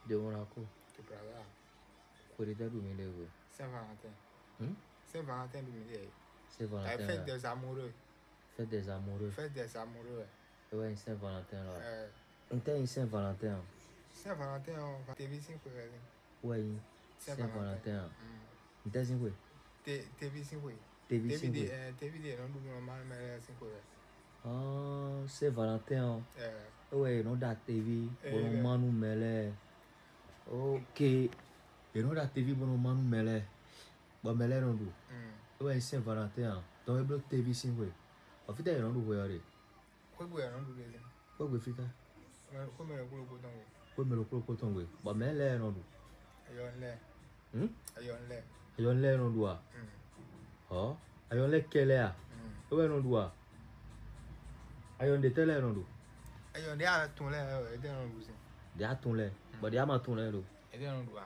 De Monaco. De Braga. Quoi de Doumile? Saint-Valentin. Saint-Valentin Doumile. Saint-Valentin. La fête des amoureux. Fête des amoureux. Fête des amoureux. Ouais, Saint-Valentin là. On t'a une Saint-Valentin. Saint-Valentin, on va te visiter pour elle. Ouais, Saint-Valentin. On t'a dit quoi? Te visiter pour elle. Te visiter. Non, nous mal mais c'est pour elle. Ah, Saint-Valentin. Ouais, non da TV, bon manu mele. Ok. Et non da TV bon manu mele. Bon mele non do. Ouais, Saint-Valentin. Donc il bloque TV sin ouais. En fait, il non do ouais. Quoi ouais non do les. Quoi ouais fita? Quoi me le coulou coton ouais. Quoi me le coulou coton ouais. Bon mele non do. Ayon le. Ayon le. Ayon le non do. Oh, ayon le kele a. Ouais non do. Ayon de tele non do. Ayon de a ton le e non do sin. De a ton le. Ba de a ma ton le do. E non do.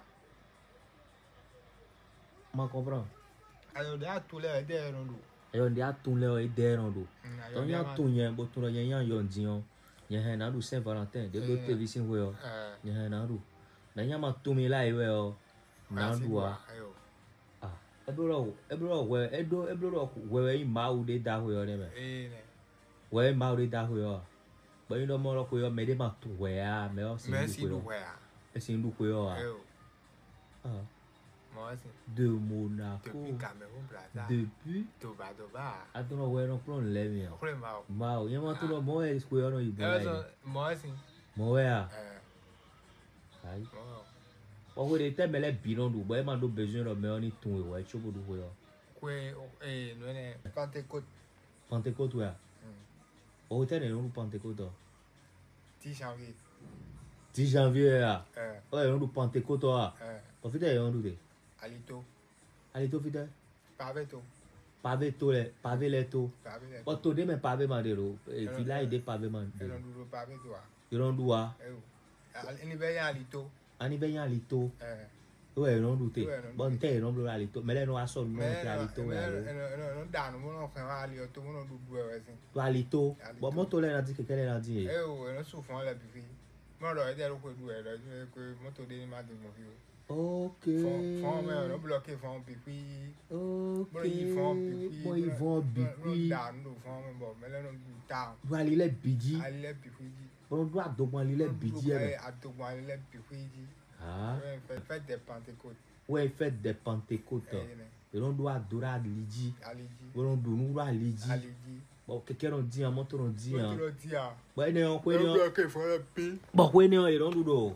Ma comprend. Ayon de a ton le e de non do. Ayon de a ton le e de non do. Donc ya ton yen bo ton yen yan yon dion. Yen na do Saint-Valentin de do TV sin we o. Yen na do. Na nya ma to mi lai we o. Na do a. Ah. Ebro we ebro we ma u de da we o ne me. We ma u de da we o. Ba ino mo lo ko yo me de ma to we a me o sin do we a. E sin do we o a. Ah. De Monaco. Depuis Cameroun, Brazza. Depuis Toba. Attends, ouais, non, prends le mien. Mao, y'a tout le monde est square no ibo. Moi aussi. Moi ah. Aïe. Bon, vous êtes mais bilan du bois, m'a do besoin de me on y tout ouais, chobo du ouais. Quoi nous est Pentecôte. Pentecôte ouais. Au hôtel est nous Pentecôte. 10 janvier. 10 janvier ah. Ouais, on du Pentecôte ah. Au fait on du Alito fidèle. Pavé les taux. Bon, tout de même pavé mandelo. Et puis là il est pavé mandelo. Il en doit. Alito. Ouais, non douté. Bon terre non bleu Alito. Mais là non a son nom Alito. Non dans mon frère Alito mon double ouais. Alito. Bon moto là dit que quelle est dit. Non souffrant la puis. Moi là il est au coup là que moto de ma de mon vieux. Ok. Font mais on bloqué font puis. Ok. Bon ils font puis. Bon ils vont puis. Nous font bon mais là non ta. Doit aller les bidji. Aller puis. Bon doit donc aller les bidji. À donc aller puis. Ah. Fête des Pentecôtes. Ouais, fête des Pentecôtes. Et on doit adorer Lydie. On doit nous à Lydie. Bon, quelqu'un on dit, un moto on dit. Bon, on quoi bon, quoi on est on doit.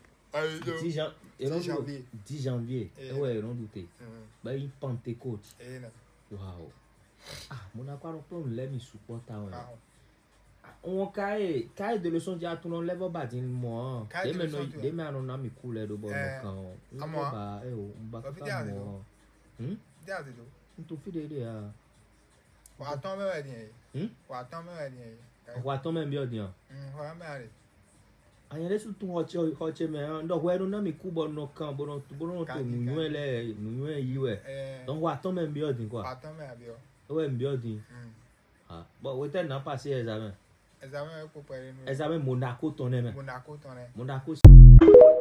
10 janvier. Ouais, on douté. Bah, une Pentecôte. Wow. Ah, mon accord on peut l'aime supporter. On caille de leçon dia tout non lève bas din moi des mais on a mis couleur de bon quand on ba on ba ka mo dia de do on tout fi de ah wa ton me bien wa ton me bien dia wa me ale anya le su tun hoche me ndo we no na mi ku bon no kan bon to nu yi we donc wa ton me bien din quoi wa ton me bien ouais bien din ah bon we te na passer examen Examen pour Monaco ton aimé. Monaco ton aimé. Monaco